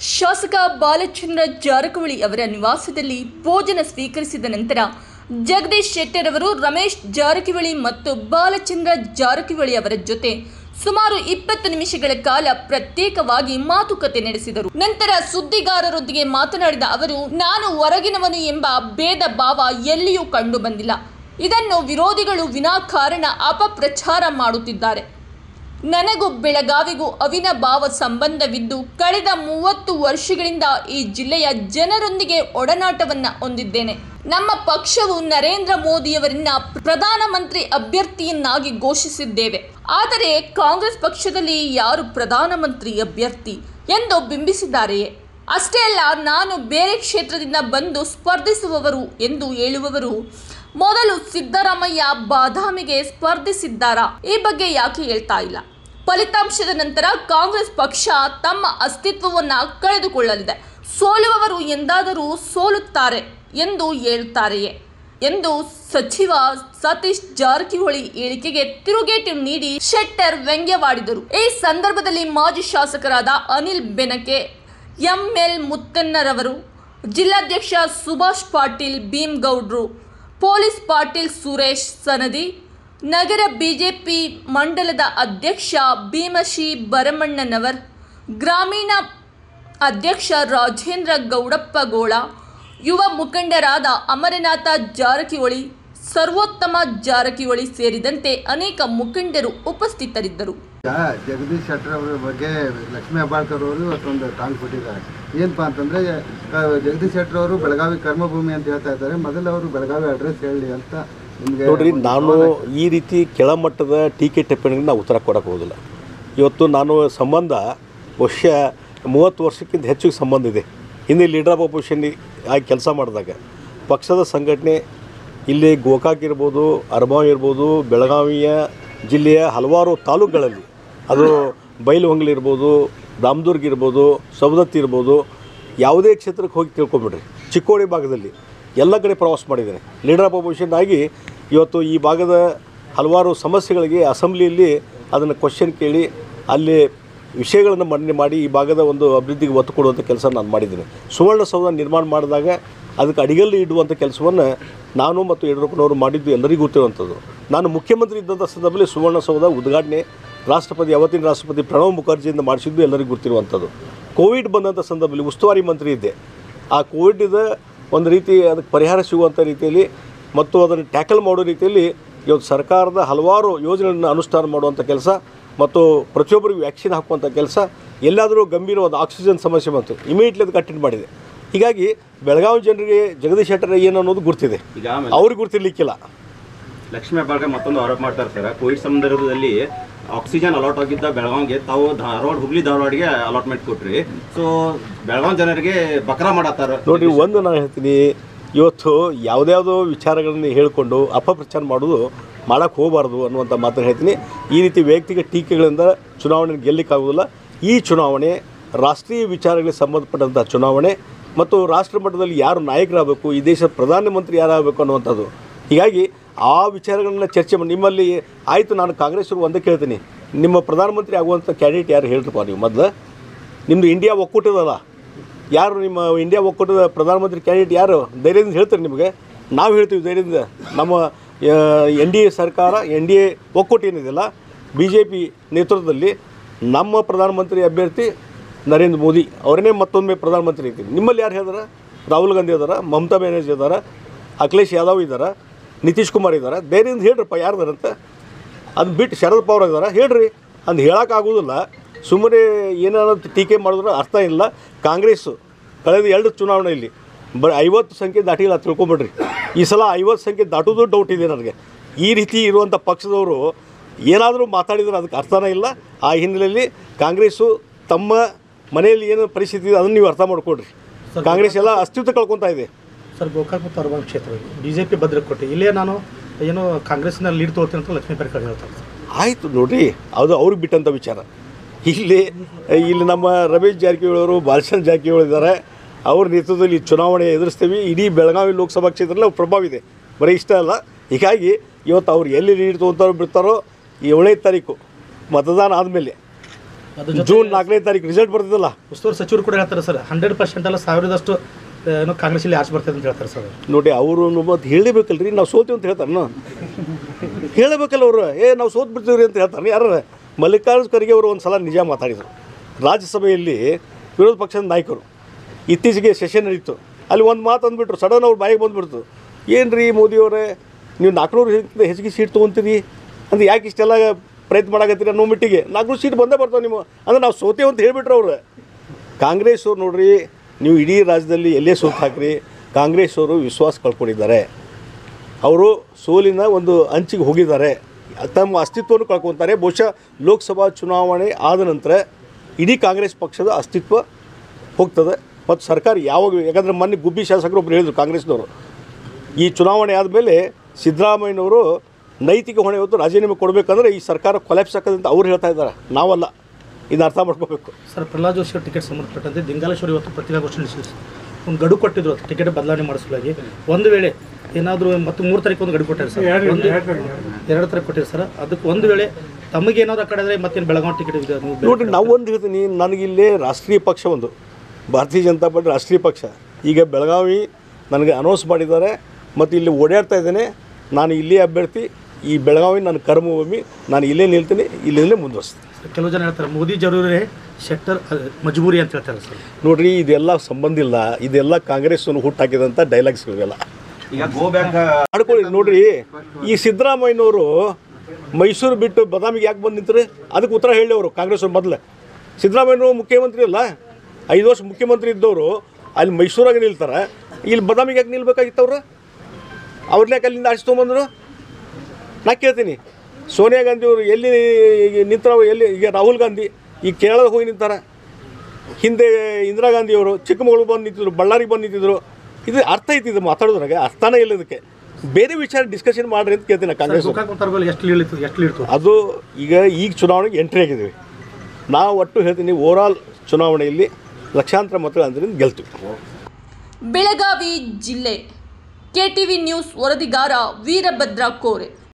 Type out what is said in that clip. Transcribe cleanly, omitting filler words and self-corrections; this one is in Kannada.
ಶಾಸಕ ಬಾಲಚಂದ್ರ ಜಾರಕಿಹೊಳಿ ಅವರ ನಿವಾಸದಲ್ಲಿ ಭೋಜನ ಸ್ವೀಕರಿಸಿದ ನಂತರ ಜಗದೀಶ್ ಶೆಟ್ಟರ್ ಅವರು ರಮೇಶ್ ಜಾರಕಿಹೊಳಿ ಮತ್ತು ಬಾಲಚಂದ್ರ ಜಾರಕಿಹೊಳಿ ಅವರ ಜೊತೆ ಸುಮಾರು 20 ನಿಮಿಷಗಳ ಕಾಲ ಪ್ರತ್ಯೇಕವಾಗಿ ಮಾತುಕತೆ ನಡೆಸಿದರು. ನಂತರ ಸುದ್ದಿಗಾರರೊಂದಿಗೆ ಮಾತನಾಡಿದ ಅವರು, ನಾನು ಹೊರಗಿನವನು ಎಂಬ ಭೇದ ಭಾವ ಎಲ್ಲಿಯೂ ಕಂಡು ಬಂದಿಲ್ಲ. ಇದನ್ನು ವಿರೋಧಿಗಳು ವಿನಾಕಾರಣ ಅಪಪ್ರಚಾರ ಮಾಡುತ್ತಿದ್ದಾರೆ. ನನಗೂ ಬೆಳಗಾವಿಗೂ ಅವಿನಾಭಾವ ಸಂಬಂಧವಿದ್ದು ಕಳೆದ 30 ವರ್ಷಗಳಿಂದ ಈ ಜಿಲ್ಲೆಯ ಜನರೊಂದಿಗೆ ಒಡನಾಟವನ್ನ ಹೊಂದಿದ್ದೇನೆ. ನಮ್ಮ ಪಕ್ಷವು ನರೇಂದ್ರ ಮೋದಿಯವರನ್ನ ಪ್ರಧಾನಮಂತ್ರಿ ಅಭ್ಯರ್ಥಿಯನ್ನಾಗಿ ಘೋಷಿಸಿದ್ದೇವೆ. ಆದರೆ ಕಾಂಗ್ರೆಸ್ ಪಕ್ಷದಲ್ಲಿ ಯಾರು ಪ್ರಧಾನಮಂತ್ರಿ ಅಭ್ಯರ್ಥಿ ಎಂದು ಬಿಂಬಿಸಿದ್ದಾರೆಯೇ? ಅಷ್ಟೇ ಅಲ್ಲ, ನಾನು ಬೇರೆ ಕ್ಷೇತ್ರದಿಂದ ಬಂದು ಸ್ಪರ್ಧಿಸುವವರು ಎಂದು ಹೇಳುವವರು ಮೊದಲು ಸಿದ್ದರಾಮಯ್ಯ ಬಾದಾಮಿಗೆ ಸ್ಪರ್ಧಿಸಿದ್ದಾರಾ? ಈ ಬಗ್ಗೆ ಯಾಕೆ ಹೇಳ್ತಾ ಇಲ್ಲ? ಫಲಿತಾಂಶದ ನಂತರ ಕಾಂಗ್ರೆಸ್ ಪಕ್ಷ ತಮ್ಮ ಅಸ್ತಿತ್ವವನ್ನು ಕಳೆದುಕೊಳ್ಳಲಿದೆ. ಸೋಲುವವರು ಎಂದಾದರೂ ಸೋಲುತ್ತಾರೆ ಎಂದು ಹೇಳುತ್ತಾರೆಯೇ ಎಂದು ಸಚಿವ ಸತೀಶ್ ಜಾರಕಿಹೊಳಿ ಹೇಳಿಕೆಗೆ ತಿರುಗೇಟು ನೀಡಿ ಶೆಟ್ಟರ್ ವ್ಯಂಗ್ಯವಾಡಿದರು. ಈ ಸಂದರ್ಭದಲ್ಲಿ ಮಾಜಿ ಶಾಸಕರಾದ ಅನಿಲ್ ಬೆನಕೆ, ಎಂಎಲ್ ಮುತ್ತಣ್ಣರವರು, ಜಿಲ್ಲಾಧ್ಯಕ್ಷ ಸುಭಾಷ್ ಪಾಟೀಲ್ ಭೀಮಗೌಡ್ರು, ಪೊಲೀಸ್ ಪಾಟೀಲ್ ಸುರೇಶ್ ಸನದಿ, ನಗರ ಬಿಜೆಪಿ ಮಂಡಲದ ಅಧ್ಯಕ್ಷ ಭೀಮಶಿ ಭರಮಣ್ಣನವರ್, ಗ್ರಾಮೀಣ ಅಧ್ಯಕ್ಷ ರಾಜೇಂದ್ರ ಗೌಡಪ್ಪಗೋಳ, ಯುವ ಮುಖಂಡರಾದ ಅಮರನಾಥ ಜಾರಕಿಹೊಳಿ, ಸರ್ವೋತ್ತಮ ಜಾರಕಿಹೊಳಿ ಸೇರಿದಂತೆ ಅನೇಕ ಮುಖಂಡರು ಉಪಸ್ಥಿತರಿದ್ದರು. ಜಗದೀಶ್ ಶೆಟ್ಟರ್ ಅವರ ಬಗ್ಗೆ ಲಕ್ಷ್ಮೀ ಹೆಬ್ಬಾಳ್ಕರ್ ಅವರು ಇವತ್ತೊಂದು ಟಾಂಗ್ ಕೊಟ್ಟಿದ್ದಾರೆ. ಏನಪ್ಪಾ ಅಂತಂದರೆ, ಜಗದೀಶ್ ಶೆಟ್ಟರ್ ಅವರು ಬೆಳಗಾವಿ ಕರ್ಮಭೂಮಿ ಅಂತ ಹೇಳ್ತಾ ಇದ್ದಾರೆ. ಮೊದಲು ಅವರು ಬೆಳಗಾವಿ ಅಡ್ರೆಸ್ ಹೇಳಿ ಅಂತ ನಿಮಗೆ ನೋಡ್ರಿ, ನಾನು ಈ ರೀತಿ ಕೆಳಮಟ್ಟದ ಟೀಕೆ ಟಿಪ್ಪಣಿಗೆ ನಾವು ಉತ್ತರ ಕೊಡೋಕೆ ಹೋಗೋದಿಲ್ಲ. ಇವತ್ತು ನಾನು ಸಂಬಂಧ ಬಹುಶಃ 30 ವರ್ಷಕ್ಕಿಂತ ಹೆಚ್ಚಿಗೆ ಸಂಬಂಧ ಇದೆ. ಹಿಂದೆ ಲೀಡರ್ ಆಫ್ ಅಪೋಸಿಷನ್ ಆಗಿ ಕೆಲಸ ಮಾಡಿದಾಗ ಪಕ್ಷದ ಸಂಘಟನೆ ಇಲ್ಲಿ ಗೋಕಾಕ್ ಇರ್ಬೋದು, ಅರಬಾವಿ ಇರ್ಬೋದು, ಬೆಳಗಾವಿಯ ಜಿಲ್ಲೆಯ ಹಲವಾರು ತಾಲೂಕುಗಳಲ್ಲಿ, ಅದು ಬೈಲಹೊಂಗಲ ಇರ್ಬೋದು, ರಾಮದುರ್ಗ ಇರ್ಬೋದು, ಸವದತ್ತಿ ಇರ್ಬೋದು, ಯಾವುದೇ ಕ್ಷೇತ್ರಕ್ಕೆ ಹೋಗಿ ತಿಳ್ಕೊಂಬಿಡ್ರಿ. ಚಿಕ್ಕೋಡಿ ಭಾಗದಲ್ಲಿ ಎಲ್ಲ ಕಡೆ ಪ್ರವಾಸ ಮಾಡಿದ್ದೇನೆ. ಲೀಡರ್ ಆಫ್ ಅಪೋಸಿಷನ್ ಆಗಿ ಇವತ್ತು ಈ ಭಾಗದ ಹಲವಾರು ಸಮಸ್ಯೆಗಳಿಗೆ ಅಸೆಂಬ್ಲಿಯಲ್ಲಿ ಅದನ್ನು ಕ್ವಶನ್ ಕೇಳಿ ಅಲ್ಲಿ ವಿಷಯಗಳನ್ನು ಮಂಡನೆ ಮಾಡಿ ಈ ಭಾಗದ ಒಂದು ಅಭಿವೃದ್ಧಿಗೆ ಒತ್ತು ಕೊಡುವಂಥ ಕೆಲಸ ನಾನು ಮಾಡಿದ್ದೀನಿ. ಸುವರ್ಣಸೌಧ ನಿರ್ಮಾಣ ಮಾಡಿದಾಗ ಅದಕ್ಕೆ ಅಡಿಗಲ್ಲಿ ಇಡುವಂಥ ಕೆಲಸವನ್ನು ನಾನು ಮತ್ತು ಯಡಿಯೂರಪ್ಪನವರು ಮಾಡಿದ್ದು ಎಲ್ಲರಿಗೂ ಗೊತ್ತಿರುವಂಥದ್ದು. ನಾನು ಮುಖ್ಯಮಂತ್ರಿ ಇದ್ದಂಥ ಸಂದರ್ಭದಲ್ಲಿ ಸುವರ್ಣಸೌಧ ಉದ್ಘಾಟನೆ ಅವತ್ತಿನ ರಾಷ್ಟ್ರಪತಿ ಪ್ರಣವ್ ಮುಖರ್ಜಿಯಿಂದ ಮಾಡಿಸಿದ್ದು ಎಲ್ಲರಿಗೂ ಗೊತ್ತಿರುವಂಥದ್ದು. ಕೋವಿಡ್ ಬಂದಂಥ ಸಂದರ್ಭದಲ್ಲಿ ಉಸ್ತುವಾರಿ ಮಂತ್ರಿ ಇದ್ದೆ. ಆ ಕೋವಿಡ್ದ ಒಂದು ರೀತಿ ಅದಕ್ಕೆ ಪರಿಹಾರ ಸಿಗುವಂಥ ರೀತಿಯಲ್ಲಿ ಮತ್ತು ಅದನ್ನು ಟ್ಯಾಕಲ್ ಮಾಡೋ ರೀತಿಯಲ್ಲಿ ಇವತ್ತು ಸರ್ಕಾರದ ಹಲವಾರು ಯೋಜನೆಗಳನ್ನು ಅನುಷ್ಠಾನ ಮಾಡುವಂಥ ಕೆಲಸ ಮತ್ತು ಪ್ರತಿಯೊಬ್ಬರಿಗೂ ವ್ಯಾಕ್ಸಿನ್ ಹಾಕುವಂಥ ಕೆಲಸ, ಎಲ್ಲಾದರೂ ಗಂಭೀರವಾದ ಆಕ್ಸಿಜನ್ ಸಮಸ್ಯೆ ಬಂತು ಇಮಿಡಿಯೇಟ್ಲಿ ಅದಕ್ಕೆ ಅಟೆಂಡ್ ಮಾಡಿದೆ. ಹೀಗಾಗಿ ಬೆಳಗಾವಿ ಜನರಿಗೆ ಜಗದೀಶ್ ಶೆಟ್ಟರ್ ಏನು ಅನ್ನೋದು ಗುರ್ತಿದೆ, ಅವ್ರಿಗೆ ಗುರ್ತಿರ್ಲಿಕ್ಕಿಲ್ಲ. ಲಕ್ಷ್ಮೀ ಹೆಬ್ಬಾಳ್ಕರ್ ಮತ್ತೊಂದು ಆರೋಪ ಮಾಡ್ತಾರೆ ಸರ್, ಕೋವಿಡ್ ಸಂದರ್ಭದಲ್ಲಿ ಆಕ್ಸಿಜನ್ ಅಲಾಟ್ ಆಗಿದ್ದ ಬೆಳಗಾವಿಗೆ ತಾವು ಹುಬ್ಳಿ-ಧಾರವಾಡಿಗೆ ಅಲಾಟ್ಮೆಂಟ್ ಕೊಟ್ರಿ. ಸೊ ಬೆಳಗಾವಿ ಜನರಿಗೆ ಬಕ್ರಾ ಮಾಡತ್ತಾರ. ನೋಡಿರಿ, ಒಂದು ನಾನು ಹೇಳ್ತೀನಿ, ಇವತ್ತು ಯಾವುದ್ಯಾವುದೋ ವಿಚಾರಗಳನ್ನು ಹೇಳಿಕೊಂಡು ಅಪಪ್ರಚಾರ ಮಾಡೋದು ಮಾಡೋಕ್ಕೆ ಹೋಗಬಾರ್ದು ಅನ್ನುವಂಥ ಮಾತನ್ನು ಹೇಳ್ತೀನಿ. ಈ ರೀತಿ ವೈಯಕ್ತಿಕ ಟೀಕೆಗಳಿಂದ ಚುನಾವಣೆ ಗೆಲ್ಲಕ್ಕಾಗೋದಿಲ್ಲ. ಈ ಚುನಾವಣೆ ರಾಷ್ಟ್ರೀಯ ವಿಚಾರಗಳಿಗೆ ಸಂಬಂಧಪಟ್ಟಂಥ ಚುನಾವಣೆ ಮತ್ತು ರಾಷ್ಟ್ರ ಮಟ್ಟದಲ್ಲಿ ಯಾರು ನಾಯಕರಾಗಬೇಕು, ಈ ದೇಶದ ಪ್ರಧಾನಮಂತ್ರಿ ಯಾರಾಗಬೇಕು ಅನ್ನುವಂಥದ್ದು. ಹೀಗಾಗಿ ಆ ವಿಚಾರಗಳನ್ನ ಚರ್ಚೆ ಮಾಡಿ, ನಿಮ್ಮಲ್ಲಿ ಆಯಿತು, ನಾನು ಕಾಂಗ್ರೆಸ್ಸರು ಒಂದೇ ಕೇಳ್ತೀನಿ, ನಿಮ್ಮ ಪ್ರಧಾನಮಂತ್ರಿ ಆಗುವಂಥ ಕ್ಯಾಂಡಿಡೇಟ್ ಯಾರು ಹೇಳ್ರಪ್ಪ ನೀವು ಮೊದಲು. ನಿಮ್ಮದು ಇಂಡಿಯಾ ಒಕ್ಕೂಟದಲ್ಲ, ಯಾರು ನಿಮ್ಮ ಇಂಡಿಯಾ ಒಕ್ಕೂಟದ ಪ್ರಧಾನಮಂತ್ರಿ ಕ್ಯಾಂಡಿಡೇಟ್ ಯಾರು ಧೈರ್ಯದಿಂದ ಹೇಳ್ತಾರೆ ನಿಮಗೆ? ನಾವು ಹೇಳ್ತೀವಿ ಧೈರ್ಯದಿಂದ. ನಮ್ಮ NDA ಸರ್ಕಾರ, NDA ಒಕ್ಕೂಟ ಏನಿದೆಯಲ್ಲ, BJP ನೇತೃತ್ವದಲ್ಲಿ ನಮ್ಮ ಪ್ರಧಾನಮಂತ್ರಿ ಅಭ್ಯರ್ಥಿ ನರೇಂದ್ರ ಮೋದಿ ಅವರನ್ನೇ ಮತ್ತೊಮ್ಮೆ ಪ್ರಧಾನಮಂತ್ರಿ ಇರ್ತೀವಿ. ನಿಮ್ಮಲ್ಲಿ ಯಾರು ಹೇಳಿದಾರೆ? ರಾಹುಲ್ ಗಾಂಧಿ ಇದ್ದಾರೆ, ಮಮತಾ ಬ್ಯಾನರ್ಜಿ ಇದ್ದಾರೆ, ಅಖಿಲೇಶ್ ಯಾದವ್ ಇದ್ದಾರೆ, ನಿತೀಶ್ ಕುಮಾರ್ ಇದ್ದಾರೆ. ಧೈರ್ಯದಿಂದ ಹೇಳ್ರಪ್ಪ ಯಾರ್ದಾರಂತ. ಅದು ಬಿಟ್ಟು ಶರದ್ ಪವಾರ್ ಇದ್ದಾರೆ, ಹೇಳ್ರಿ. ಅದು ಹೇಳೋಕ್ಕಾಗೋದಿಲ್ಲ. ಸುಮ್ಮನೆ ಏನಾದ್ರು ಟೀಕೆ ಮಾಡಿದ್ರೆ ಅರ್ಥ ಇಲ್ಲ. ಕಾಂಗ್ರೆಸ್ಸು ಕಳೆದ 2 ಚುನಾವಣೆಯಲ್ಲಿ 50 ಸಂಖ್ಯೆ ದಾಟಿಲ್ಲ, ತಿಳ್ಕೊಂಬಿಡ್ರಿ. ಈ ಸಲ 50 ಸಂಖ್ಯೆ ದಾಟೋದು ಡೌಟ್ ಇದೆ ನನಗೆ. ಈ ರೀತಿ ಇರುವಂಥ ಪಕ್ಷದವರು ಏನಾದರೂ ಮಾತಾಡಿದ್ರೆ ಅದಕ್ಕೆ ಅರ್ಥನೇ ಇಲ್ಲ. ಆ ಹಿನ್ನೆಲೆಯಲ್ಲಿ ಕಾಂಗ್ರೆಸ್ಸು ತಮ್ಮ ಮನೆಯಲ್ಲಿ ಏನು ಪರಿಸ್ಥಿತಿ ಇದೆ ಅದನ್ನು ನೀವು ಅರ್ಥ ಮಾಡಿಕೊಡ್ರಿ. ಕಾಂಗ್ರೆಸ್ ಎಲ್ಲ ಅಸ್ತಿತ್ವ ಕಳ್ಕೊತಾ ಇದೆ ಸರ್. ಗೋಕಾಕ್ ಮತ್ತು ಅರಬಾವಿ ಕ್ಷೇತ್ರ BJP ಭದ್ರಕೋಟೆ, ಇಲ್ಲೇ ನಾನು ಏನೋ ಕಾಂಗ್ರೆಸ್ನ ಲೀಡ್ ತೊಗೊಳ್ತೀನಿ ಅಂತ ಲಕ್ಷ್ಮೀ ಹೆಬ್ಬಾಳ್ಕರ್ ಹೇಳ್ತಾರೆ. ಆಯಿತು ನೋಡಿರಿ, ಅದು ಅವ್ರಿಗೆ ಬಿಟ್ಟಂಥ ವಿಚಾರ. ಇಲ್ಲಿ ನಮ್ಮ ರಮೇಶ್ ಜಾರಕಿಹೊಳಿ ಅವರು, ಬಾಲಚಂದ್ರ ಜಾರಕಿಹೊಳಿ ಇದ್ದಾರೆ. ಅವ್ರ ನೇತೃತ್ವದಲ್ಲಿ ಚುನಾವಣೆ ಎದುರಿಸ್ತೀವಿ. ಇಡೀ ಬೆಳಗಾವಿ ಲೋಕಸಭಾ ಕ್ಷೇತ್ರದಲ್ಲಿ ಅವ್ರು ಪ್ರಭಾವ ಇದೆ, ಬರೀ ಇಷ್ಟ ಅಲ್ಲ. ಹೀಗಾಗಿ ಇವತ್ತು ಅವ್ರು ಎಲ್ಲಿ ಲೀಡ್ ತೊಗೊತಾರೋ ಬಿಡ್ತಾರೋ, 7ನೇ ತಾರೀಕು ಮತದಾನ ಆದಮೇಲೆ ಅದ್ರ ಜೊತೆ ಜೂನ್ 4ನೇ ತಾರೀಕು ರಿಸಲ್ಟ್ ಬರ್ತದಲ್ಲ. ಉಸ್ತುವಾರಿ ಸಚಿವರು ಕೂಡ ಹೇಳ್ತಾರೆ ಸರ್ 100% ಅಲ್ಲ 1000ದಷ್ಟು ಏನೋ ಕಾಂಗ್ರೆಸ್ಸಲ್ಲಿ ಆಚೆ ಬರ್ತದೆ ಅಂತ ಹೇಳ್ತಾರೆ ಸರ್. ನೋಡಿ ಅವರು ಮತ್ತು ಹೇಳಬೇಕಲ್ರಿ, ನಾವು ಸೋತೀವಿ ಅಂತ ಹೇಳ್ತಾರ, ಹೇಳಬೇಕಲ್ಲ ಅವರು. ನಾವು ಸೋತ್ ಬಿಡ್ತೀವ್ರಿ ಅಂತ ಹೇಳ್ತಾರೆ. ಯಾರು ಮಲ್ಲಿಕಾರ್ಜುನ ಖರ್ಗೆ ಅವರು ಒಂದು ಸಲ ನಿಜ ಮಾತಾಡಿದರು ರಾಜ್ಯಸಭೆಯಲ್ಲಿ. ವಿರೋಧ ಪಕ್ಷದ ನಾಯಕರು ಇತ್ತೀಚೆಗೆ ಸೆಷನ್ ನಡೀತು, ಅಲ್ಲಿ ಒಂದು ಮಾತು ಅಂದ್ಬಿಟ್ರು, ಸಡನ್ ಅವ್ರು ಬಾಯಿಗೆ ಬಂದುಬಿಡ್ತು. ಏನು ರೀ ಮೋದಿಯವರೇ, ನೀವು 400 ಹೆಚ್ಚಿಗೆ ಸೀಟ್ ತೊಗೊತೀರಿ ಅಂದರೆ ಯಾಕೆ ಇಷ್ಟೆಲ್ಲ ಪ್ರಯತ್ನ ಮಾಡಾಕತ್ತೀರಿ ಅನ್ನೋ ಮಟ್ಟಿಗೆ 400 ಸೀಟ್ ಬಂದೇ ಬರ್ತಾವೆ ನಿಮ್ಮ ಅಂದರೆ ನಾವು ಸೋತೇವೆ ಅಂತ ಹೇಳಿಬಿಟ್ರು ಅವರು. ಕಾಂಗ್ರೆಸ್ ಅವ್ರು ನೋಡ್ರಿ, ನೀವು ಇಡೀ ರಾಜ್ಯದಲ್ಲಿ ಎಲ್ಲೇ ಸೋತು ಹಾಕ್ರಿ, ಕಾಂಗ್ರೆಸ್ ಅವರು ವಿಶ್ವಾಸ ಕಳ್ಕೊಂಡಿದ್ದಾರೆ. ಅವರು ಸೋಲಿನ ಒಂದು ಅಂಚಿಗೆ ಹೋಗಿದ್ದಾರೆ, ತಮ್ಮ ಅಸ್ತಿತ್ವವನ್ನು ಕಳ್ಕೊತಾರೆ. ಬಹುಶಃ ಲೋಕಸಭಾ ಚುನಾವಣೆ ಆದ ನಂತರ ಇಡೀ ಕಾಂಗ್ರೆಸ್ ಪಕ್ಷದ ಅಸ್ತಿತ್ವ ಹೋಗ್ತದೆ. ಮತ್ತು ಸರ್ಕಾರ ಯಾವಾಗ, ಯಾಕಂದರೆ ಮೊನ್ನೆ ಗುಬ್ಬಿ ಶಾಸಕರು ಒಬ್ಬರು ಹೇಳಿದರು ಕಾಂಗ್ರೆಸ್ನವರು, ಈ ಚುನಾವಣೆ ಆದಮೇಲೆ ಸಿದ್ದರಾಮಯ್ಯನವರು ನೈತಿಕ ಹೊಣೆ ಹೊತ್ತು ರಾಜೀನಾಮೆ ಕೊಡಬೇಕಂದ್ರೆ ಈ ಸರ್ಕಾರ ಕೊಲ್ಯಾಪ್ಸ್ ಆಗ್ತದೆ ಅಂತ ಅವ್ರು ಹೇಳ್ತಾ ಇದ್ದಾರೆ, ನಾವಲ್ಲ. ಇದನ್ನ ಅರ್ಥ ಮಾಡ್ಕೋಬೇಕು ಸರ್. ಪ್ರಹ್ಲಾದ್ ಜೋಶಿ ಅವ್ರ ಟಿಕೆಟ್ ಸಂಬಂಧಪಟ್ಟಂತೆ ದಿಂಗಾಲೇಶ್ವರಿ ಇವತ್ತು ಪತ್ರಿಕಾಗೋಷ್ಠಿ ನಡೆಸಿ ಒಂದು ಗಡು ಕೊಟ್ಟಿದ್ರು ಟಿಕೆಟ್ ಬದಲಾವಣೆ ಮಾಡಿಸಲಾಗಿ. ಒಂದು ವೇಳೆ ಏನಾದರೂ ಮತ್ತು 3 ತಾರೀಕು ಒಂದು ಗಡು ಕೊಟ್ಟಾರೆ ಸರ್, 2 ತಾರೀಕು ಕೊಟ್ಟಿರಿ ಸರ್. ಅದಕ್ಕೆ ಒಂದು ವೇಳೆ ತಮಗೇನಾದ್ರು ಆ ಕಡೆ ಆದರೆ ಮತ್ತೇನು ಬೆಳಗಾವಿ ಟಿಕೆಟ್ ಇದೆ ನೀವು ನೋಡಿರಿ. ನಾವು ಒಂದು ಹೇಳ್ತೀನಿ, ನನಗಿಲ್ಲೇ ರಾಷ್ಟ್ರೀಯ ಪಕ್ಷ ಒಂದು ಭಾರತೀಯ ಜನತಾ ಪಾರ್ಟಿ ರಾಷ್ಟ್ರೀಯ ಪಕ್ಷ ಈಗ ಬೆಳಗಾವಿ ನನಗೆ ಅನೌನ್ಸ್ ಮಾಡಿದ್ದಾರೆ ಮತ್ತು ಇಲ್ಲಿ ಓಡಾಡ್ತಾ ಇದ್ದೇನೆ. ನಾನು ಇಲ್ಲೇ ಅಭ್ಯರ್ಥಿ, ಈ ಬೆಳಗಾವಿ ನನ್ನ ಕರ್ಮಭೂಮಿ, ನಾನು ಇಲ್ಲೇ ನಿಲ್ತೀನಿ, ಇಲ್ಲೇ ಮುಂದುವರಿಸ್ತೀನಿ. ಕೆಲವು ಜನ ಹೇಳ್ತಾರೆ ಮೋದಿ ಜರೂರೇ ಶೆಟ್ಟರ್ ಮಜಬೂರಿ ಅಂತ ಹೇಳ್ತಾರೆ ಸರ್. ನೋಡಿರಿ, ಇದೆಲ್ಲ ಸಂಬಂಧ ಇಲ್ಲ, ಇದೆಲ್ಲ ಕಾಂಗ್ರೆಸ್ಸನ್ನು ಹುಟ್ಟಾಕಿದಂಥ ಡೈಲಾಗ್ಸ್ ಇವೆಲ್ಲ ಈಗ ಗೋ ಬ್ಯಾಕ್ ಮಾಡ್ಕೊಳ್ಳಿ. ನೋಡಿರಿ, ಈ ಸಿದ್ದರಾಮಯ್ಯನವರು ಮೈಸೂರು ಬಿಟ್ಟು ಬದಾಮಿಗೆ ಯಾಕೆ ಬಂದು ನಿಂತರು ಅದಕ್ಕೆ ಉತ್ತರ ಹೇಳಿ ಅವರು. ಕಾಂಗ್ರೆಸ್ ಅವ್ರು ಮೊದಲು ಸಿದ್ದರಾಮಯ್ಯನವರು ಮುಖ್ಯಮಂತ್ರಿ ಅಲ್ಲ, 5 ವರ್ಷ ಮುಖ್ಯಮಂತ್ರಿ ಇದ್ದವರು ಅಲ್ಲಿ ಮೈಸೂರಾಗೆ ನಿಲ್ತಾರೆ, ಇಲ್ಲಿ ಬದಾಮಿಗೆ ಯಾಕೆ ನಿಲ್ಬೇಕಾಗಿತ್ತು ಅವರು? ಅವ್ರನ್ನ ಯಾಕೆ ಅಲ್ಲಿಂದ ಆರಿಸ್ಕೊಂಬಂದರು? ನಾ ಕೇಳ್ತೀನಿ, ಸೋನಿಯಾ ಗಾಂಧಿಯವರು ಎಲ್ಲಿ ನಿಂತಾರ? ಎಲ್ಲಿ ಈಗ ರಾಹುಲ್ ಗಾಂಧಿ ಈಗ ಕೇರಳಕ್ಕೆ ಹೋಗಿ ನಿಂತಾರೆ, ಹಿಂದೆ ಇಂದಿರಾ ಗಾಂಧಿಯವರು ಚಿಕ್ಕಮಗಳೂರು ಬಂದು ನಿಂತಿದ್ರು, ಬಳ್ಳಾರಿಗೆ ಬಂದು ನಿಂತಿದ್ರು. ಇದು ಅರ್ಥ ಐತಿ, ಇದು ಮಾತಾಡೋದ್ರಾಗ ಅರ್ಥನೇ ಇಲ್ಲ. ಇದಕ್ಕೆ ಬೇರೆ ವಿಚಾರ ಡಿಸ್ಕಷನ್ ಮಾಡ್ರಿ ಅಂತ ಕೇಳ್ತೀನಿ. ಕಾಂಗ್ರೆಸ್ ಅದು ಈಗ ಚುನಾವಣೆಗೆ ಎಂಟ್ರಿ ಆಗಿದ್ದೀವಿ ನಾವು. ಒಟ್ಟು ಹೇಳ್ತೀನಿ, ಓವರಾಲ್ ಚುನಾವಣೆಯಲ್ಲಿ ಲಕ್ಷಾಂತರ ಮತಗಳ ಅಂತರಿಂದ ಗೆಲ್ತೀವಿ. ಬೆಳಗಾವಿ ಜಿಲ್ಲೆ KTV ನ್ಯೂಸ್ ವರದಿಗಾರ ವೀರಭದ್ರ ಕೋರೆ.